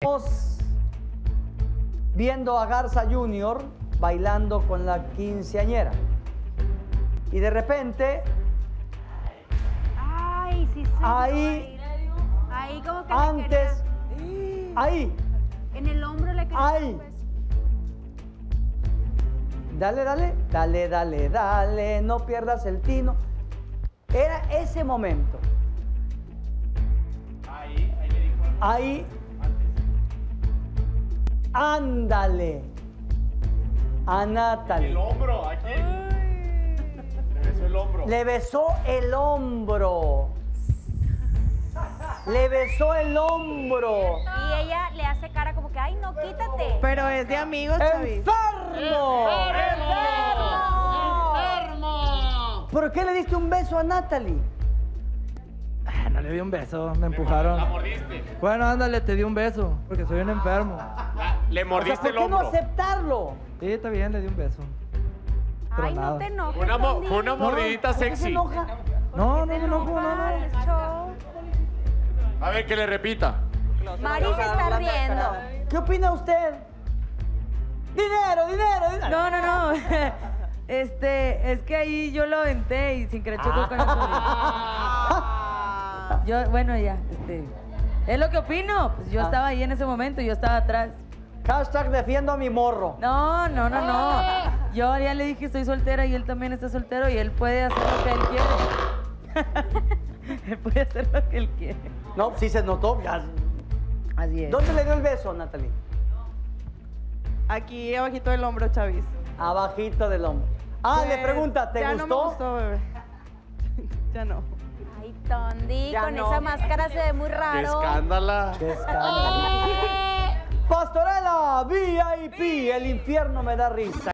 Estábamos viendo a Garza Jr. bailando con la quinceañera. Y de repente, Ay, sí, sí. ahí, Ahí como que antes, ahí, en el hombro le quería ahí. dar un beso. Dale, dale, dale, dale, dale, no pierdas el tino. Era ese momento. Ahí le dijo algo. Ahí, ándale. A Natalie. El hombro, aquí. Le besó el hombro. Le besó el hombro. Le besó el hombro. Y ella le hace cara como que, ay, no, quítate. Pero es de amigos, Chavis. ¡Enfermo! ¡Enfermo! ¿Por qué le diste un beso a Natalie? No le di un beso, me empujaron. La mordiste. Bueno, ándale, te di un beso, porque soy un enfermo. Le O sea, mordiste ¿por el qué no hombro. aceptarlo? Sí, está bien, le di un beso. Ay, no Tronado. te enojes. Fue una mordidita ¿Por qué se sexy. enoja? No, no, no, no. Es show. A ver, que le repita. Mari se está riendo. ¿Qué opina usted? ¡Dinero, dinero, dinero! No, no, no. Es que ahí yo lo aventé y sin querer chocó con el Yo, bueno, ya, es lo que opino. Pues yo estaba ahí en ese momento, yo estaba atrás. Hashtag defiendo a mi morro. No, no, no, no. Yo ya le dije estoy soltera y él también está soltero y él puede hacer lo que él quiere. Él puede hacer lo que él quiere. No, sí se notó. Ya. Así es. ¿Dónde le dio el beso, Natalie? Aquí abajito del hombro, Chavis. Abajito del hombro. Ah, le Pues, pregunta, ¿te ya gustó? no me gustó, bebé. Ya no. Ay, Tondi, Ya con no. esa máscara se ve muy ¡Qué raro. escándala! ¡Qué escándalo! Pastorela VIP, el infierno me da risa.